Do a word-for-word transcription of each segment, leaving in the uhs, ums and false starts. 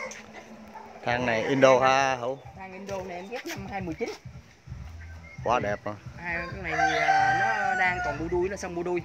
Thằng này Indo ha Hữu? Thằng Indo này em ghép năm hai mười chín. Quá đẹp rồi. Hai cái này thì nó đang còn bu đuôi, nó xong bu đuôi.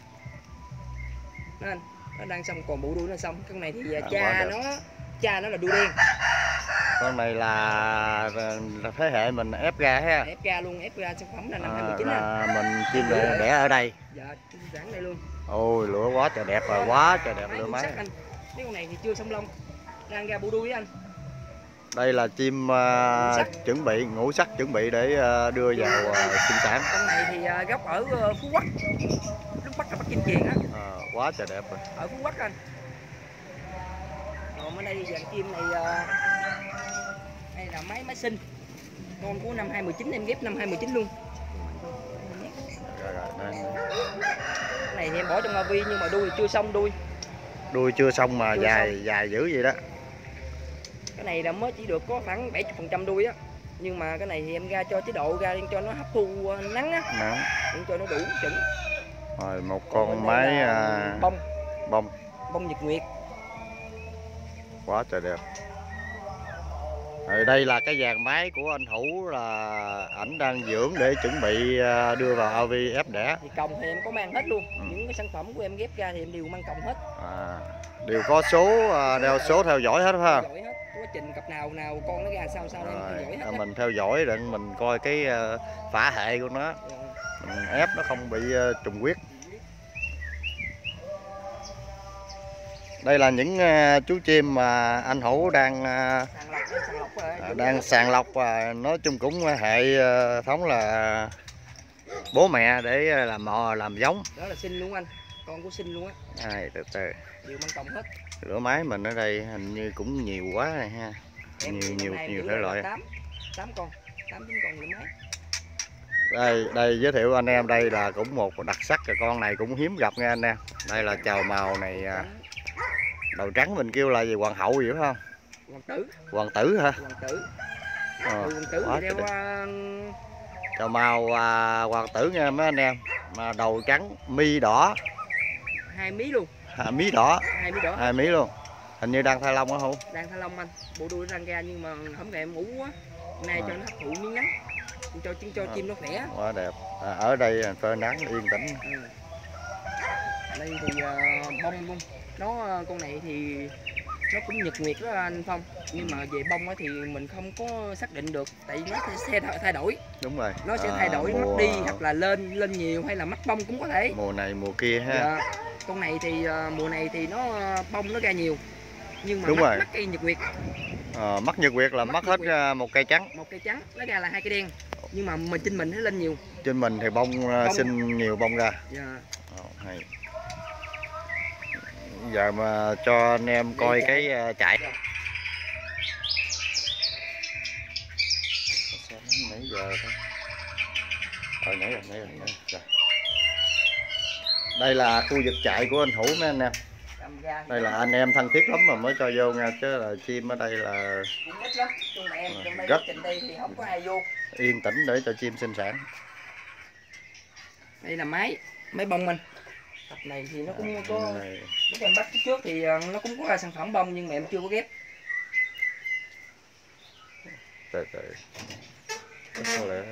Nó, nó đang xong còn bu đuôi nó xong. Cái này thì à, cha nó cha nó là đuôi đen. Con này là, là thế hệ mình ép ra ha. Ép ra luôn, ép ra sản phẩm là năm à, hai mười chín là mình chim đẻ, đẻ ở đây. Dạ, sẵn đây luôn. Ôi lửa quá trời đẹp rồi, quá trời đẹp lửa máy. Anh. Cái con này thì chưa xong lông, đang ra bu đuôi anh. Đây là chim uh, chuẩn bị ngũ sắc, chuẩn bị để uh, đưa vào uh, sinh sản. Con này thì uh, gốc ở uh, Phú Quốc, lúc bắt là bắt chim chèn á. À, quá trời đẹp rồi. Ở Phú Quốc anh. Còn ở đây dàn chim này uh, đây là máy máy sinh. Con của năm hai mười chín em ghép năm hai mười chín luôn. Rồi, rồi, đây. Cái này thì em bỏ trong a vê nhưng mà đuôi chưa xong đuôi. Đuôi chưa xong mà chưa dài xong. dài dữ vậy đó. Cái này là mới chỉ được có khoảng bảy mươi phần trăm đuôi á. Nhưng mà cái này thì em ra cho chế độ ra cho nó hấp thu nắng á. Nắng. Để cho nó đủ chuẩn. Rồi một con máy à... bông. Bông. Bông nhật nguyệt. Quá trời đẹp. Rồi đây là cái dàn máy của anh Hữu, là ảnh đang dưỡng để chuẩn bị đưa vào a vê ép đẻ. Thì còng thì em có mang hết luôn. Ừ. Những cái sản phẩm của em ghép ra thì em đều mang còng hết. À, đều có số đeo số theo dõi hết ha. Theo dõi hết. Quá trình cặp nào nào con nó ra sao sao em theo dõi hết. Mình theo dõi để mình coi cái phả hệ của nó. Mình ép nó không bị trùng huyết. Đây là những uh, chú chim mà anh Hữu đang uh, sàng lọc, sàng lọc rồi, đang sàng lọc, và nói chung cũng hệ uh, thống là bố mẹ để làm mò làm giống. Đó là sinh luôn anh, con của sinh luôn á. À, từ từ. Đều mang còng hết. Lửa máy mình ở đây hình như cũng nhiều quá rồi ha. Em nhiều nhiều nhiều thể loại. tám, tám con, tám chín con lửa máy. Đây đây giới thiệu anh em, đây là cũng một đặc sắc, rồi con này cũng hiếm gặp nha anh em. Đây là chào màu này. Đầu trắng mình kêu là gì, hoàng hậu gì phải không? Hoàng tử. Hoàng tử hả? Hoàng tử. À, hoàng tử thì đeo uh... chào màu à, hoàng tử nha mấy anh em. Mà đầu trắng, mi đỏ. Hai mí luôn. À, mí đỏ. Hai mí đỏ. Hai mí luôn. Hình như đang thay lông á không? Đang thay lông anh. Bộ đuôi răng ra nhưng mà hôm nay em ngủ quá. Hôm nay à. cho nó hấp thụ miếng nắng. Cho cho à. chim nó khỏe. Quá đẹp. À, ở đây phơi nắng yên tĩnh. Ừ. Đây thì uh, bông luôn. Nó con này thì nó cũng nhật nguyệt đó anh Phong, nhưng mà về bông thì mình không có xác định được, tại vì nó sẽ thay đổi. Đúng rồi, nó sẽ thay đổi, à, mùa... mất đi hoặc là lên lên nhiều, hay là mất bông cũng có thể. Mùa này mùa kia ha. Dạ. Con này thì uh, mùa này thì nó bông nó ra nhiều, nhưng mà đúng mất, rồi. mất cây nhật nguyệt. À, mất nhật nguyệt là mất, mất hết nguyệt. Một cây trắng. Một cây trắng, nó ra là hai cây đen, nhưng mà mình trên mình nó lên nhiều. Trên mình thì bông, bông. sinh nhiều bông ra. Dạ. Oh, hay. Giờ mà cho anh em coi chạy. cái uh, chạy. Mấy giờ thôi. Rồi nãy rồi, nãy rồi, nãy rồi. Đây là khu vực chạy của anh Hữu mấy anh em. Đây là anh em thân thiết lắm mà mới cho vô nha, chứ là chim ở đây là cũng ít lắm. Trong em, trong đây rất đây thì không có ai vô. Yên tĩnh để cho chim sinh sản. Đây là máy, máy bông anh. Tập này thì nó cũng có, lúc em bắt trước thì nó cũng có sản phẩm bông nhưng mà em chưa có ghép. Từ từ. Có lẽ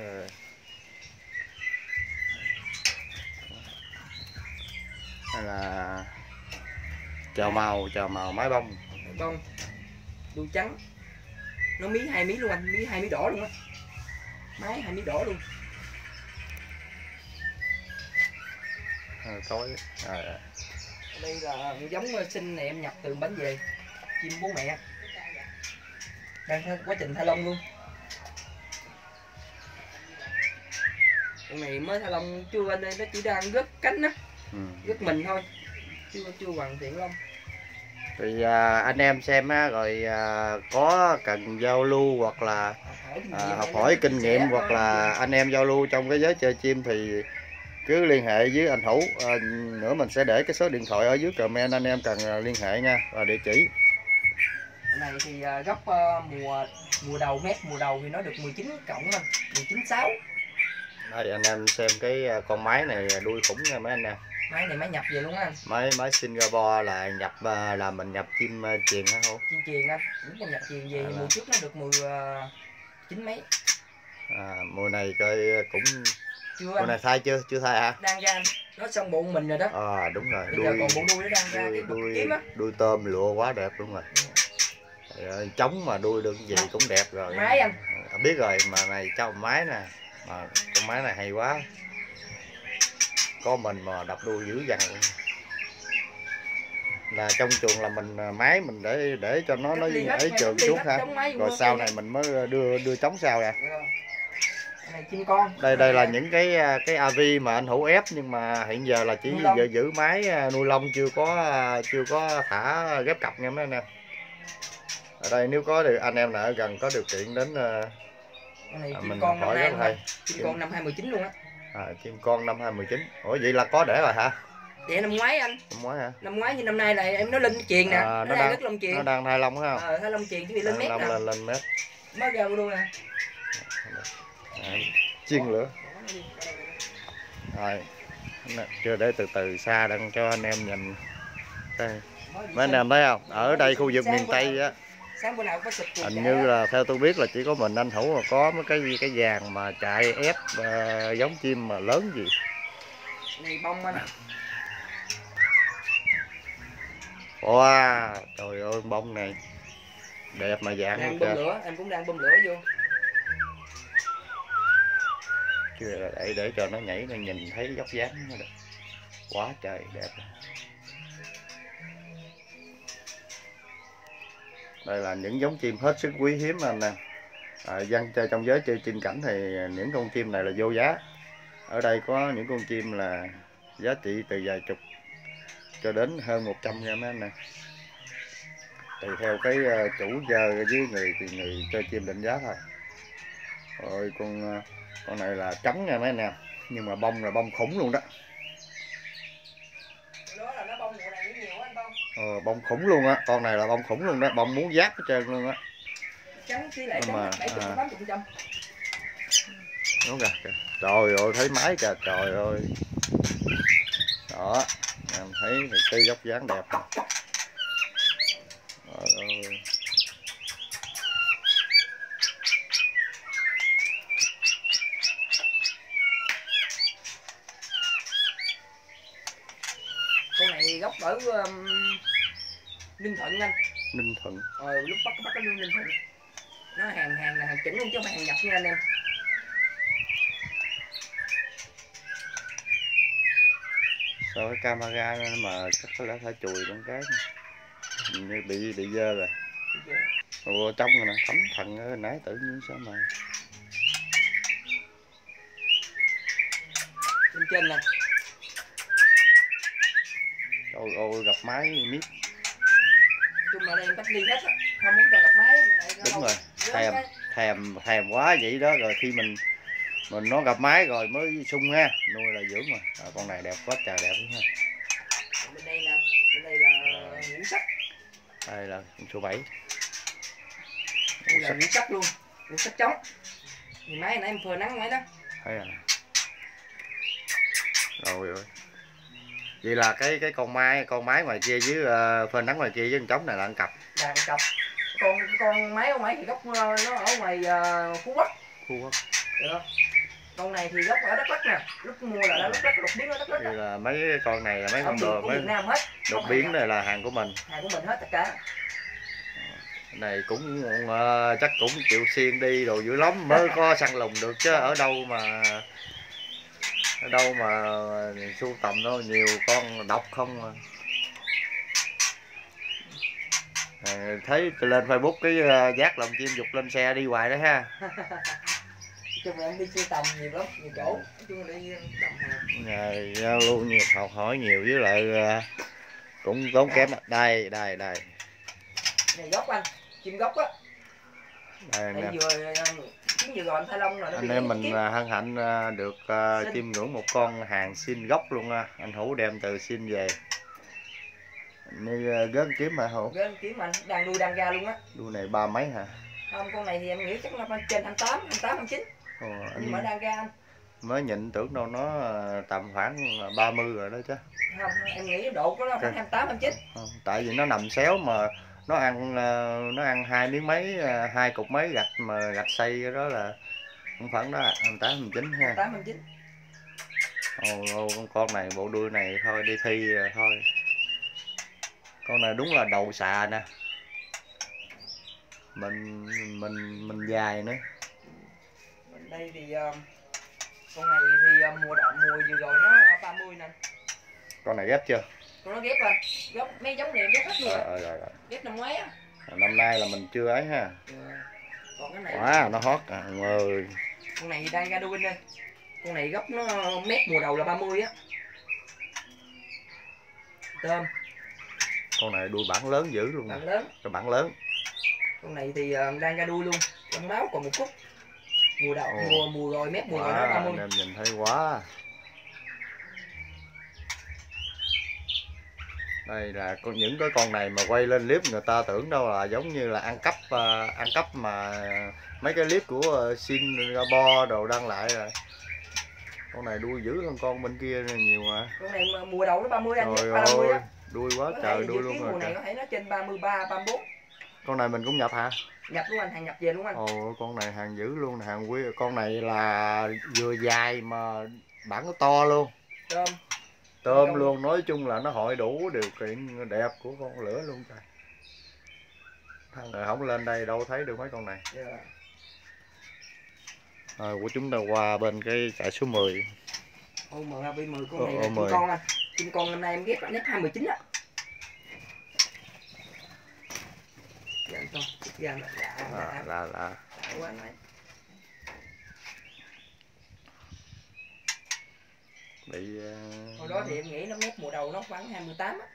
hay là chào màu, chào màu máy bông. Máy bông, đuôi trắng, nó mí hai mí luôn anh, mí hai mí đỏ luôn á, máy hai mí đỏ luôn. Tối à, à. Đây là giống sinh này em nhập từ bánh về, chim bố mẹ đang quá trình thay lông luôn. Con này mới thay lông chưa anh ơi, nó chỉ đang gớt cánh á, ừ. gớt mình thôi, chưa chưa hoàn thiện lông. Thì à, anh em xem á, rồi à, có cần giao lưu hoặc là à, học hỏi kinh nghiệm hoặc là anh em giao lưu trong cái giới chơi chim thì cứ liên hệ với anh Hữu. À, nữa mình sẽ để cái số điện thoại ở dưới comment, anh em cần liên hệ nha, và địa chỉ. Cái này thì uh, gốc uh, mùa mùa đầu mét mùa đầu thì nó được mười chín cộng anh, mười chín sáu. Đây anh em xem cái con máy này đuôi khủng nha mấy anh em. Máy này máy nhập về luôn á anh. Máy máy Singapore là nhập là mình nhập chim chuyền hả không? Chim chuyền anh, đúng con nhập chuyền về. À, mùa trước nó được mười chín mấy. À, mùa này coi cũng chưa mùa này thai chưa? Chưa thai hả? Đang ra anh. Nó xong bụng mình rồi đó. À đúng rồi. Bây đuôi, giờ còn bộ đuôi nó đang ra đuôi, cái đuôi, kiếm á. đuôi tôm lụa quá đẹp luôn rồi. Ừ. Trống mà đuôi được gì cũng đẹp rồi. Máy anh. À, biết rồi mà này cho máy nè. Mà con máy này hay quá. Có mình mà đập đuôi dữ dằn luôn. Là trong chuồng là mình máy mình để để cho nó nó ở trường xuống hả? Rồi sau này mình mới đưa đưa trống sau ra. Này chim con. Đây đây là những cái cái a vê mà anh Hữu ép, nhưng mà hiện giờ là chỉ giữ, giữ máy nuôi lông, chưa có chưa có thả ghép cặp nha mấy anh em. Ở đây nếu có thì anh em nào ở gần có điều kiện đến này, à, mình con hỏi rất hay. Chim con năm hai mười chín luôn á. À, chim con năm hai mười chín. Ủa vậy là có đẻ rồi hả? Đẻ năm ngoái anh. Năm ngoái hả? Năm ngoái như năm nay là em nó lên chuyền nè. À, nó, nó đang rất lông chuyền. Nó đang thai lông phải không? Ờ, thai lông chuyền chứ bị lên mét nè. Lên lên mét. Mới ra luôn nè. À, chiên lửa. Rồi. Chưa, để từ từ xa đang cho anh em nhìn. Đây. Mấy anh em thấy không? Ở đây khu vực miền Tây á. Sáng bữa nào có sụp hình như là theo tôi biết là chỉ có mình anh Hữu mà có mấy cái cái vàng mà chạy ép uh, giống chim mà lớn gì. Này bông anh. Wow, trời ơi bông này đẹp mà dạng đang bơm lửa, em cũng đang bơm lửa vô. Chưa, để để cho nó nhảy nó nhìn thấy dốc dáng nó được. Quá trời đẹp. Đây là những giống chim hết sức quý hiếm anh nè. À, dân chơi trong giới chơi chim cảnh thì những con chim này là vô giá. Ở đây có những con chim là giá trị từ vài chục cho đến hơn một trăm nha mấy anh nè. Tùy theo cái chủ giờ với người thì người chơi chim định giá thôi. Rồi con con này là trắng nha mấy anh nè, nhưng mà bông là bông khủng luôn đó. Đó là nó bông mùa này nhiều quá anh Bông. Ờ, bông khủng luôn á, con này là bông khủng luôn đó, bông muốn giáp hết trơn luôn á. Trắng tỷ lệ trắng bảy mươi tám mươi phần trăm. Đúng rồi, trời ơi thấy máy kìa, trời ơi. Đó, em thấy cái dốc dáng đẹp. Trời ơi. Con này gốc ở um, Ninh Thuận anh. Ninh Thuận. Ờ, lúc bắt bắt cái Ninh Thuận. Nó hàng hàng là hàng chỉnh luôn chứ không phải hàng nhập nha anh em. Sao cái camera mà chắc có lẽ phải chùi con cái hình như bị bị dơ rồi. Ủa trong rồi nè, tấm thần ơi, nãy tự nhiên sao mà bên trên nè. Ôi ôi gặp máy miết. Chung là đây em cách ly hết á, không muốn cho gặp máy. Đúng rồi, thèm thèm thèm quá vậy đó, rồi khi mình mình nó gặp máy rồi mới sung ha, nuôi là dưỡng mà. À, con này đẹp quá trời đẹp ha. Bên đây nè, bên đây là ngũ sắc. Đây là con số bảy. Đây là ngũ sắc luôn, ngũ sắc trống. Thì máy nãy em phơi nắng máy đó. Thấy à. Rồi rồi. Vậy là cái cái con mai con máy ngoài kia với uh, phơi nắng ngoài kia với con trống này là ăn cặp. Là ăn cặp. Con con máy con máy thì gốc nó ở ngoài uh, Phú Quốc. Phú Quốc. Được. Con này thì gốc ở Đắk Lắk nè, lúc mua là Đắk Lắk, đột biến ở Đắk Lắk. Vậy là mấy con này là mấy con đồ mấy Việt Nam hết. Đột biến này là hàng của mình. Hàng của mình hết tất cả. Này cũng uh, chắc cũng chịu xiên đi đồ dữ lắm mới có săn lùng được chứ ở đâu mà ở đâu mà sưu tầm đâu, nhiều con độc không mà. À, thấy lên Facebook cái uh, giác lòng chim dục lên xe đi hoài đó ha. Chung là em đi sưu tầm nhiều lắm, nhiều chỗ. Chung là đi tầm hàng. Ngày giao lưu nhiều, học hỏi nhiều với lại uh, cũng tốn kém. Đây đây đây. Này gốc anh, chim gốc á. Đây nè. Vừa chuyến vừa gọi thanh long rồi. Anh em mình hân hạnh được uh, chiêm ngưỡng một con hàng xin gốc luôn ha. Anh Hữu đem từ xin về. Như uh, gớn kiếm mà Hữu. Gớn kiếm anh, đang nuôi đang ra luôn á. Đuôi này ba mấy hả? Không, con này thì em nghĩ chắc là trên hai mươi tám, hai mươi tám, hai mươi chín. Ồ, anh... Nhưng mà đang ra anh. mới nhìn tưởng đâu nó tầm khoảng ba mươi rồi đó chứ. Không, em nghĩ độ có nó khoảng hai mươi tám, hai mươi chín. Không, tại vì nó nằm xéo mà nó ăn nó ăn hai miếng mấy, hai cục mấy gạch mà gạch xay cái đó là không khoảng đó, hai mươi tám, hai mươi chín ha. hai mươi tám, hai mươi chín. Ồ, ồ, con này bộ đuôi này thôi đi thi rồi thôi. Con này đúng là đầu xà nè. Mình mình mình dài nữa. Bên đây thì uh, con này thì uh, mùa đậu mùa vừa rồi nó uh, ba mươi nè. Con này ghép chưa? Con nó ghép rồi. Ghép mấy giống này ghép hết luôn. Rồi, rồi, rồi. Ghép năm ngoái á. Năm nay là mình chưa ấy ha. Ừ. Còn cái này Wow, nó hót à ơi. Con này đang ra đuôi đây. Con này gốc nó mét mùa đầu là ba mươi á. Tôm. Con này đuôi bản lớn dữ luôn. Bản lớn. Cái bản lớn. Con này thì uh, đang ra đuôi luôn. Trong máu còn một phút. Mùa đầu, Ồ. mùa mùa rồi mét mùa Wow, rồi nó ba mươi. em nhìn thấy quá. Đây là con những cái con này mà quay lên clip người ta tưởng đâu là giống như là ăn cắp uh, ăn cắp mà mấy cái clip của uh, Singapore đồ đăng lại rồi. Con này đuôi dữ hơn con bên kia nhiều mà. Con này mà mùa đầu nó ba mươi anh, Trời ba mươi ơi, á. đuôi quá Có trời thể đuôi dự luôn kiến rồi. mùa này có thể nó trên ba mươi ba, ba mươi bốn. Con này mình cũng nhập hả? Nhập luôn anh, hàng nhập về luôn anh. Ồ, con này hàng dữ luôn, hàng quý. Con này là vừa dài mà bản nó to luôn. Tôm. Tôm Tôm luôn, nói chung là nó hội đủ điều kiện đẹp của con lửa luôn trời. Thằng này không lên đây đâu thấy được mấy con này. Yeah. Rồi của chúng ta qua bên cái trại số mười. Ô em vê mười con này là chim mười. con anh. Chim con năm nay em ghép anh ghép hai mươi chín á. Dạ con, dạ là À, là là quá anh ơi. bị uh... Hồi đó thì em nghĩ nó mét mùa đầu nó khoảng hai mươi tám á.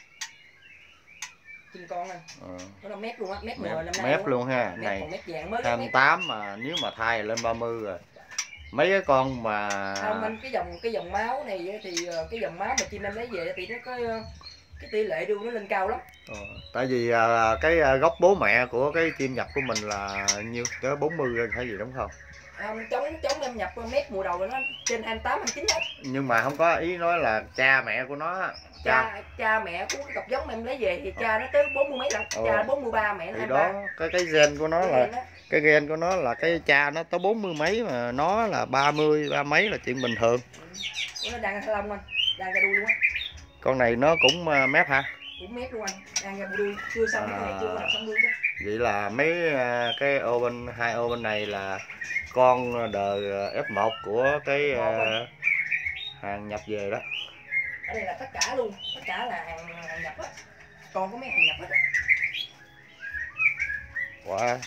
Chim con anh. Ờ. Nó là mét luôn á, mét mùa Mép, năm nay mép luôn, luôn ha. mét, Này còn mét vàng mới hai mươi tám mà nếu mà thai lên ba mươi rồi. Mấy cái con mà không anh, cái dòng cái dòng máu này thì cái dòng máu mà chim em lấy về thì nó có cái tỷ lệ đuôi nó lên cao lắm. ờ, tại vì à, cái à, gốc bố mẹ của cái chim nhập của mình là nhiêu tới bốn mươi hay gì đúng không? Không, chống chống em nhập mét mùa đầu nó trên hai mươi tám, hai mươi chín hết. Nhưng mà không có ý nói là cha mẹ của nó. Cha cha, cha mẹ của cái cặp giống em lấy về thì cha nó tới bốn mươi mấy lần, ờ. cha bốn mươi ba, mẹ nó thì hai mươi ba. đó cái cái gen của nó cái là đó. cái gen của nó là cái cha nó tới bốn mươi mấy mà nó là ba mươi ba mấy là chuyện bình thường. Ừ. Nó đang ra lông anh, đang ra đuôi luôn á. Con này nó cũng uh, mép hả? Cũng mép luôn anh, đang ra đuôi chưa xong cái này chưa có xong đuôi đó. Vậy là mấy uh, cái ô bên hai ô bên này là con đời ép một của cái uh, hàng nhập về đó. Ở đây là tất cả luôn, tất cả là hàng, hàng nhập hết. Còn có mấy hàng nhập hết á. Wow.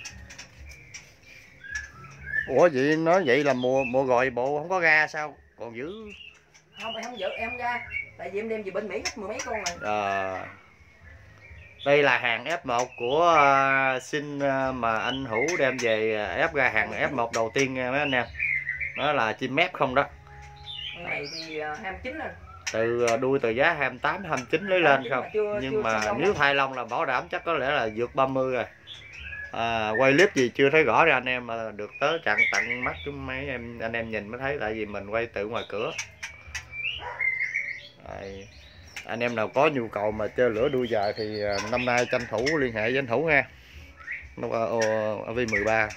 Ủa vậy nói vậy là mùa mùa gọi bộ không có ra sao? Còn giữ. Không, em không giữ, em không ra. Tại vì em đem về bên Mỹ hết mười mấy con rồi. À, đây là hàng ép một của uh, xin uh, mà anh Hữu đem về uh, ép ra hàng ép một đầu tiên uh, mấy anh em. Đó là chim mép không đó. Con này thì uh, hai mươi chín rồi. Từ uh, đuôi từ giá hai mươi tám, hai mươi chín lấy lên không? Mà chưa, nhưng chưa mà nếu đâu. thay lông là bảo đảm chắc có lẽ là vượt ba mươi rồi. À, quay clip gì chưa thấy rõ ra anh em mà được tới chặn tận mắt chúng mấy em anh em nhìn mới thấy, tại vì mình quay từ ngoài cửa. Đây. Anh em nào có nhu cầu mà chơi lửa đuôi dài thì năm nay tranh thủ liên hệ với anh Hữu nha. Nó qua ô vê mười ba.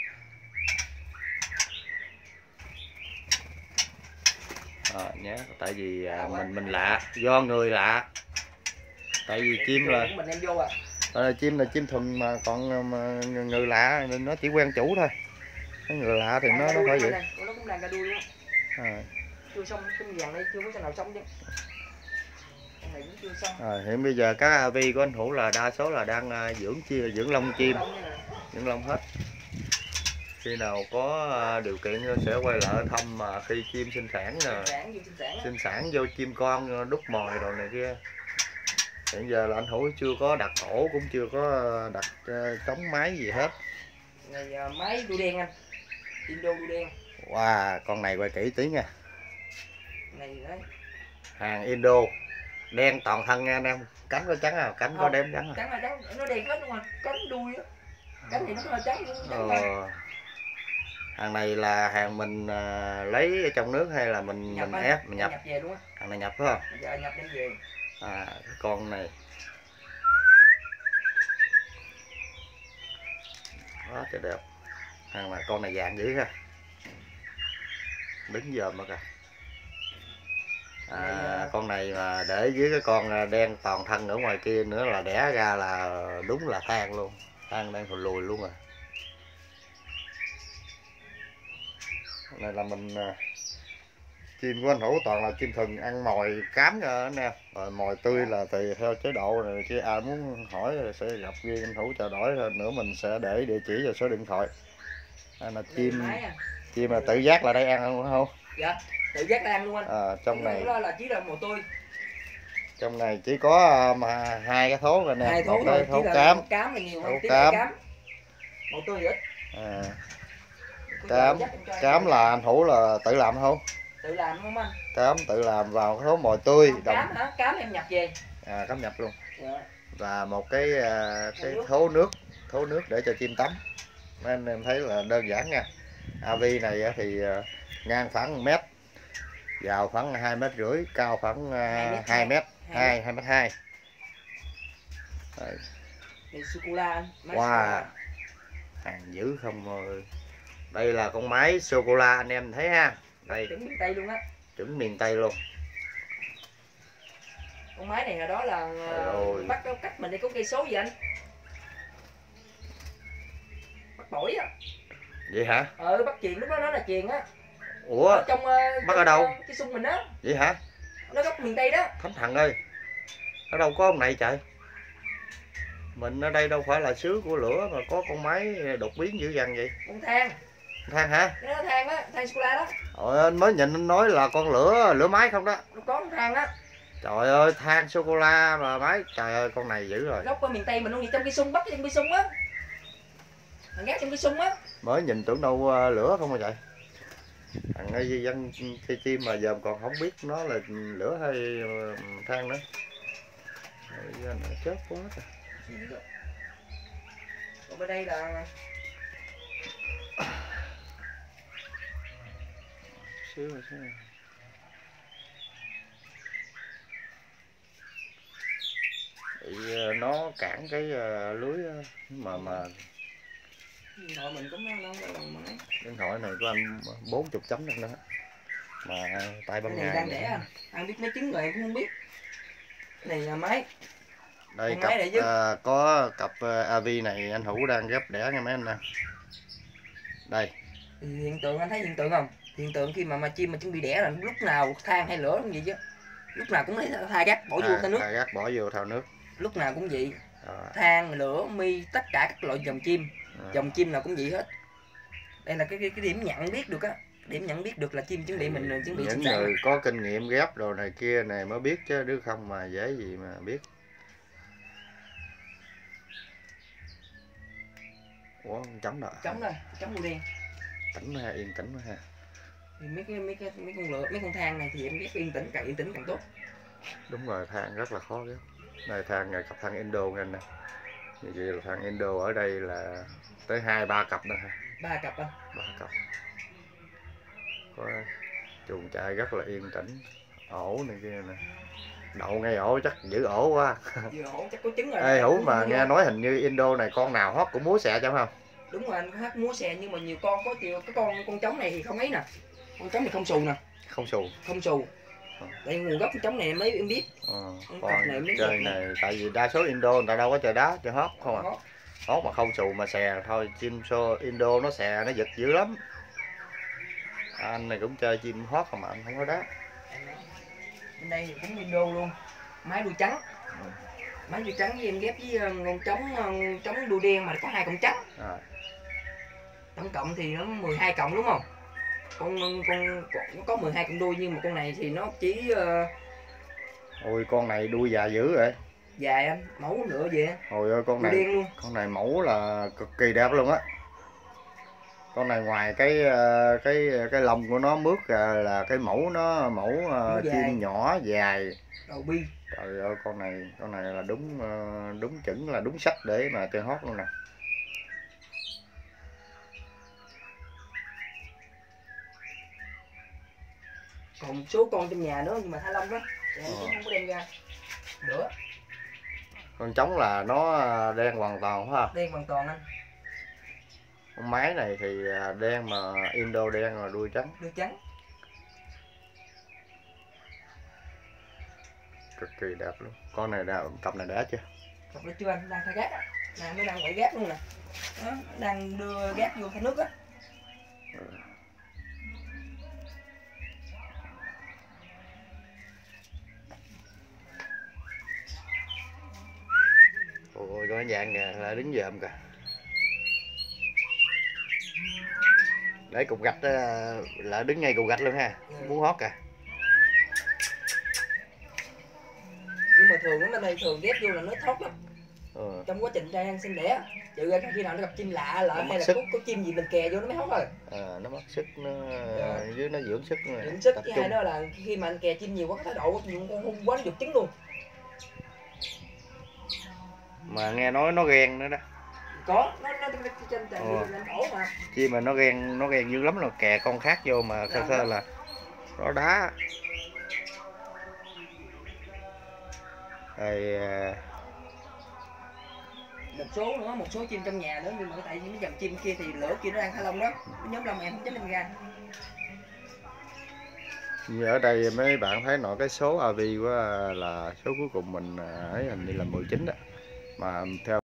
À, nhé, tại vì mình mình lạ, do người lạ. Tại vì chim là mình em vô à. À, chim là chim thuần mà còn mà người lạ nên nó chỉ quen chủ thôi. Cái người lạ thì nó nó phải vậy. Nó cũng đang ra đuôi luôn. À. Chưa xong cái vàng đây chưa có sao nào xong chứ. Con này cũng chưa xong. À, hiện bây giờ các a vê của anh Hữu là đa số là đang uh, dưỡng chia dưỡng lông chim, dưỡng lông hết. Khi nào có uh, điều kiện sẽ quay lại thăm mà khi chim sinh sản nè, sinh sản vô chim con đúc mồi rồi này kia. Hiện giờ là anh Hữu chưa có đặt ổ, cũng chưa có đặt uh, trống máy gì hết. Này uh, máy đuôi đen anh, Indo đuôi đen. Wow, con này quay kỹ tí nha. Này đấy. Hàng Indo, đen toàn thân nha anh em. Cánh có trắng à, cánh không, có đếm trắng à. Trắng là trắng, nó đen hết luôn anh, cánh đuôi á. Cánh thì nó là trắng luôn, trắng ờ. Hàng này là hàng mình à, lấy ở trong nước hay là mình nhập mình anh, ép mình nhập? nhập về luôn á. Hàng này nhập phải không? Giờ nhập đem về. À, con này quá trời đẹp. Hàng là con này vàng dữ ha, đứng dòm mà kìa. À, con này mà để dưới cái con đen toàn thân ở ngoài kia nữa là đẻ ra là đúng là than luôn, than đang thùi lùi luôn rồi. Này là mình chim của anh Hữu toàn là chim thừng ăn mồi cám nha anh em, rồi mồi tươi là tùy theo chế độ này chứ ai muốn hỏi sẽ gặp riêng anh Hữu trao đổi, hơn nữa mình sẽ để địa chỉ và số điện thoại. Đây là chim chim là tự giác là đây ăn không không? Dạ, tự giác là ăn luôn anh. À, trong này đó là chỉ là mồi tươi. Trong này chỉ có mà hai cái thố rồi nè, hai thố một cái thố là cám, cám là nhiều hơn, thố cám. cám. Mồi tươi ít. À, cám cám là anh Hữu là tự làm không? Tự làm không anh? Cám tự làm vào cái thố mồi tươi. Không, cám hả? Cám em nhập về. À, cám nhập luôn. Dạ. Và một cái cái thố nước, thố nước để cho chim tắm. Nên em thấy là đơn giản nha. a vê này thì ngang khoảng một mét, vào khoảng hai mét rưỡi, cao khoảng hai mét, hai hai mét hai. Đây sô cô la anh. Wow, hàng dữ không ơi. Đây là con máy sô cô la anh em thấy ha. Đây chuẩn miền Tây luôn á. Chuẩn miền Tây luôn. Con máy này là đó là uh, bắt cách mình đi có cây số gì anh? Bắt bổi á. Vậy hả? Ừ, bắt chuyền, lúc đó nó là chuyền á. Ủa? Ở trong uh, bắt ở đâu? Cái sung mình á. Vậy hả? Nó gốc miền Tây đó. Thánh Thần ơi, ở đâu có ông này trời. Mình ở đây đâu phải là xứ của lửa mà có con máy đột biến dữ dằn vậy. Con than. Than hả? Cái đó than á, than sô-cô-la đó. Trời ơi, anh mới nhìn anh nói là con lửa, lửa máy không đó. Nó có con than á. Trời ơi, than sô-cô-la mà máy, trời ơi con này dữ rồi. Gốc ở miền Tây mình luôn, gì trong cây sung, bắt trong cây sung á. Thằng gác trong cây sung á. Mới nhìn tưởng đâu uh, lửa không mà vậy. Thằng ấy dân cây chim mà giờ còn không biết nó là lửa hay uh, than nữa. Rồi, nó chết quá rồi. Còn bên đây là xíu rồi xíu rồi. Bị nó cản cái uh, lưới mà mà điện thoại mình cũng nó nó bằng máy. Điện thoại này của anh bốn mươi chấm nữa mà tay ban ngày đang đẻ anh anh biết mấy trứng rồi em cũng không biết. Cái này là máy. Đây cặp uh, có cặp uh, a vê này anh Hữu đang gấp đẻ nha mấy anh nè. Đây. Thì hiện tượng anh thấy hiện tượng không? Hiện tượng khi mà mà chim mà chuẩn bị đẻ là lúc nào than hay lửa cũng vậy chứ. Lúc nào cũng lấy thai gác bỏ vô à, thao nước. Thai gác bỏ vô thao nước. Lúc nào cũng vậy. À. Than, lửa, mi, tất cả các loại dòng chim. À. Dòng chim nào cũng vậy hết. Đây là cái cái, cái điểm nhận biết được á. Điểm nhận biết được là chim chuẩn bị mình chuẩn bị những sinh sản. người có kinh nghiệm ghép đồ này kia này mới biết chứ đứa không mà dễ gì mà biết. Ủa chấm rồi. Chấm rồi, chấm màu đen. Tỉnh ha, yên tĩnh ha. Thì mấy cái mấy cái mấy con lửa, mấy con than này thì em ghép yên tĩnh, càng yên tĩnh càng tốt. Đúng rồi, than rất là khó ghép. Đây than này cặp than Indo nha anh nè. Như vậy là than Indo ở đây là tới hai ba cặp nữa ha. Ba cặp anh. Ba cặp. Có chuồng trại rất là yên tĩnh, ổ này kia nè, đậu ngay ổ chắc giữ ổ quá. Giữ ổ chắc có trứng rồi. Ê Hữu mà nghe nói hình như Indo này con nào hót cũng múa xẹ chẳng không? Đúng rồi anh, hát múa xè nhưng mà nhiều con có chiều cái con con trống này thì không ấy nè, con trống này không xù nè. Không xù. Không xù. Đây nguồn gốc con trống này mấy em biết. Ờ, con này chơi này tại vì đa số Indo người ta đâu có chơi đá chơi hót không à. Hót mà không xù mà xè thôi, chim xô Indo nó xè nó giật dữ lắm. Anh này cũng chơi chim hót không mà anh không có đá. Bên đây cũng Indo luôn, máy đuôi trắng. Ừ. Máy đuôi trắng với em ghép với con trống trống đuôi đen mà có hai cọng trắng. À. Tổng cộng thì nó mười hai cọng đúng không? Con con nó có mười hai cọng đuôi nhưng mà con này thì nó chỉ uh... Ôi con này đuôi dài dữ rồi. Dài anh, mẫu nữa vậy. Ôi ơi con này đen luôn. Con này mẫu là cực kỳ đẹp luôn á. Con này ngoài cái cái cái lông của nó mướt ra là cái mẫu nó mẫu uh, chim nhỏ dài. Đầu bi. Trời ơi con này con này là đúng đúng chuẩn là đúng sách để mà chơi hót luôn nè. Còn một số con trong nhà nữa nhưng mà Thanh Long đó thì anh cũng Ờ. không có đem ra nữa. Con trống là nó đen hoàn toàn phải không? Đen hoàn toàn anh. Con mái này thì đen mà Indo đen mà đuôi trắng. Đuôi trắng. Cực kỳ đẹp luôn. Con này đã, cặp này đã chưa? Cặp đó chưa anh, đang khai gác á. Nè nó đang quậy gác luôn nè. Đó, đang đưa gác vô khay nước á. Ừ. Ôi con dạng kìa, lại đứng dợm kìa. Để cục gạch đó, lại đứng ngay cục gạch luôn ha. Ừ. Muốn hót kìa. Nhưng mà thường nó đây thường ghép vô là nó thoát lắm. Ừ. Trong quá trình trai ăn sinh đẻ trừ ra khi nào nó gặp chim lạ lợ hay là có, có chim gì mình kè vô nó mới hót rồi. À, nó mất sức, nó Dạ. dưới nó dưỡng sức, Dưỡng sức. tập Với trung. hai đó là khi mà anh kè chim nhiều quá, cái thái độ của con hung quá nó giật trứng luôn. Mà nghe nói nó ghen nữa đó. Có nó nó trên tàn Ờ. lên ổ mà. Chi mà nó ghen, nó ghen dữ lắm rồi, kè con khác vô mà khơ khơ là nó đá. Rồi Một số nữa, một số chim trong nhà nữa nhưng mà tại vì cái dòng chim kia thì lửa kia nó đang Thanh Long đó, nó nhóm lông em không dám lên ra. như ở đây mấy bạn thấy nội cái số a vê của là số cuối cùng mình ấy hình như là mười chín đó, mà theo